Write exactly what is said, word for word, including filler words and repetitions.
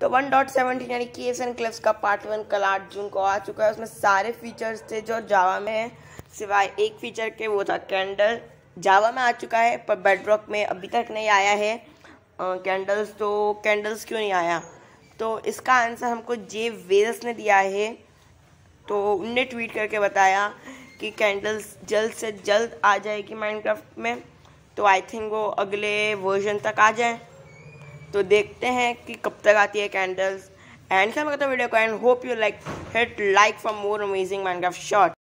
तो one dot seventeen यानी caves and cliffs का पार्ट वन कल आठ जून को आ चुका है। उसमें सारे फीचर्स थे जो जावा में है, सिवाय एक फीचर के, वो था कैंडल। जावा में आ चुका है पर बेडरॉक में अभी तक नहीं आया है कैंडल्स। तो कैंडल्स क्यों नहीं आया, तो इसका आंसर हमको जे वेल्स ने दिया है। तो उनने ट्वीट करके बताया कि कैंडल्स जल्द से जल्द आ जाएगी माइनक्राफ्ट में। तो आई थिंक वो अगले वर्जन तक आ जाए। तो देखते हैं कि कब तक आती है कैंडल्स। एंड क्या मैं कहता हूँ वीडियो को, and hope you like hit like for more amazing Minecraft shot.